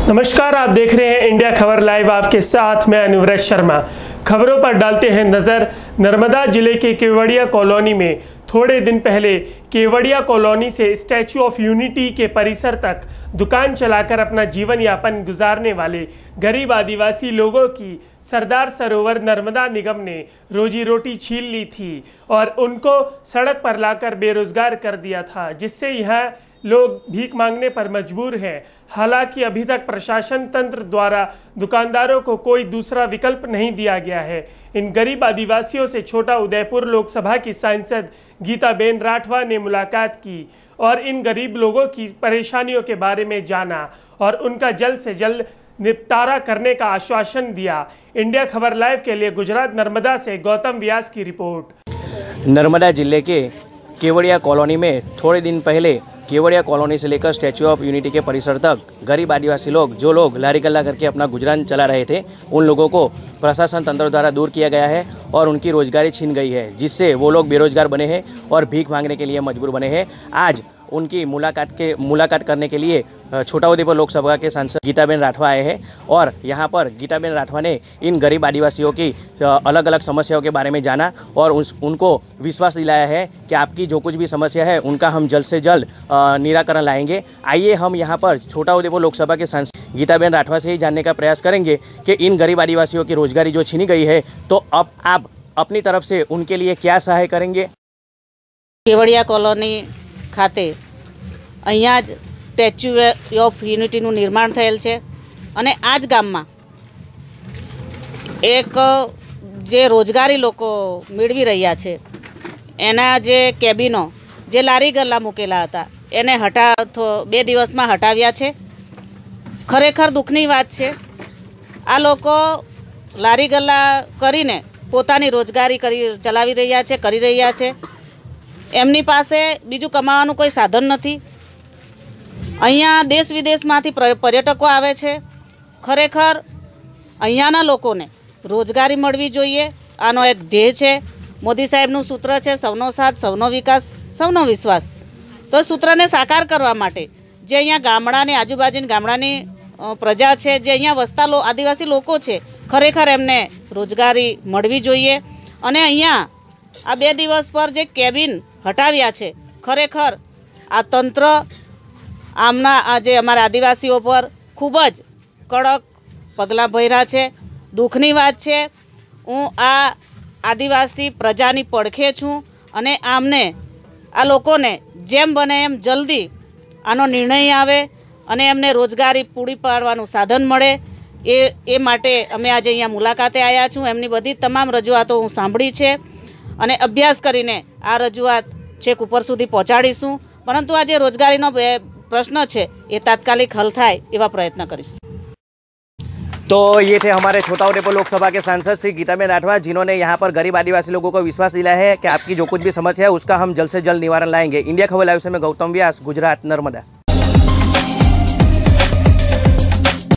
नमस्कार, आप देख रहे हैं इंडिया खबर लाइव। आपके साथ मैं अनुव्रत शर्मा। खबरों पर डालते हैं नज़र। नर्मदा जिले के केवड़िया कॉलोनी में थोड़े दिन पहले केवड़िया कॉलोनी से स्टैचू ऑफ यूनिटी के परिसर तक दुकान चलाकर अपना जीवन यापन गुजारने वाले गरीब आदिवासी लोगों की सरदार सरोवर नर्मदा निगम ने रोजी रोटी छीन ली थी और उनको सड़क पर लाकर बेरोजगार कर दिया था, जिससे यह लोग भीख मांगने पर मजबूर हैं। हालांकि अभी तक प्रशासन तंत्र द्वारा दुकानदारों को कोई दूसरा विकल्प नहीं दिया गया है। इन गरीब आदिवासियों से छोटा उदयपुर लोकसभा की सांसद गीताबेन राठवा ने मुलाकात की और इन गरीब लोगों की परेशानियों के बारे में जाना और उनका जल्द से जल्द निपटारा करने का आश्वासन दिया। इंडिया खबर लाइव के लिए गुजरात नर्मदा से गौतम व्यास की रिपोर्ट। नर्मदा जिले के केवड़िया कॉलोनी में थोड़े दिन पहले केवड़िया कॉलोनी से लेकर स्टैचू ऑफ यूनिटी के परिसर तक गरीब आदिवासी लोग, जो लोग लारी गल्ला करके अपना गुजरान चला रहे थे, उन लोगों को प्रशासन तंत्र द्वारा दूर किया गया है और उनकी रोजगारी छीन गई है, जिससे वो लोग बेरोजगार बने हैं और भीख मांगने के लिए मजबूर बने हैं। आज उनकी मुलाकात करने के लिए छोटा उदयपुर लोकसभा के सांसद गीताबेन राठवा आए हैं और यहाँ पर गीताबेन राठवा ने इन गरीब आदिवासियों की अलग अलग समस्याओं के बारे में जाना और उनको विश्वास दिलाया है कि आपकी जो कुछ भी समस्या है उनका हम जल्द से जल्द निराकरण लाएंगे। आइए हम यहाँ पर छोटा उदयपुर लोकसभा के सांसद गीताबेन राठवा से ही जानने का प्रयास करेंगे कि इन गरीब आदिवासियों की रोजगारी जो छीनी गई है, तो अब आप अपनी तरफ से उनके लिए क्या सहाय करेंगे। केवड़िया कॉलोनी खाते અહીંયા જ સ્ટેચ્યુ ઓફ યુનિટીનું નિર્માણ થયેલ છે અને આ જ ગામમાં એક જે રોજગારી લોકો મેળવી રહ્યા છે એના જે કેબિનો જે લારી ગલ્લા મૂકેલા હતા એને 2 દિવસમાં હટાવ્યા છે। ખરેખર દુઃખની વાત છે। આ લોકો લારી ગલ્લા કરીને પોતાની રોજગારી ચલાવી રહ્યા છે, કરી રહ્યા છે। એમની પાસે બીજું કમાવાનું કોઈ સાધન નથી। અહીંયા દેશ વિદેશમાંથી પર્યટકો આવે છે। ખરેખર અહીંયાના લોકોને રોજગારી મળવી જોઈએ। આનો એક ધ્યેય છે। મોદી સાહેબનું સૂત્ર છે સૌનો સાથ, સૌનો વિકાસ, સૌનો વિશ્વાસ। તો સૂત્રને સાકાર કરવા માટે જે અહીંયા ગામડાની આજુબાજુની ગામડાની પ્રજા છે, જે અહીંયા વસતા આદિવાસી લોકો છે, ખરેખર એમને રોજગારી મળવી જોઈએ। અને અહીંયા આ 2 દિવસ પર જે કેબિન હટાવ્યા છે, ખરેખર આ તંત્ર આમના આજે અમારા આદિવાસીઓ પર ખૂબ જ કડક પગલાં ભર્યા છે। દુઃખની વાત છે। હું આ આદિવાસી પ્રજાની પડખે છું અને આમને આ લોકોને જેમ બને એમ જલ્દી આનો નિર્ણય આવે અને એમને રોજગારી પૂરી પાડવાનું સાધન મળે એ માટે અમે આજે અહીંયા મુલાકાતે આવ્યા છું। એમની બધી તમામ રજૂઆતો હું સાંભળી છે અને અભ્યાસ કરીને આ રજૂઆત છેક ઉપર સુધી પહોંચાડીશું। પરંતુ આ જે રોજગારીનો प्रश्न है ये तात्कालिक हल थाय एवा प्रयत्न करीश। तो ये थे हमारे छोटा उदयपुर लोकसभा के सांसद श्री गीताबेन राठवा, जिन्होंने यहाँ पर गरीब आदिवासी लोगों को विश्वास दिलाया है कि आपकी जो कुछ भी समस्या है उसका हम जल्द से जल्द निवारण लाएंगे। इंडिया खबर लाइव से मैं गौतम व्यास, गुजरात नर्मदा।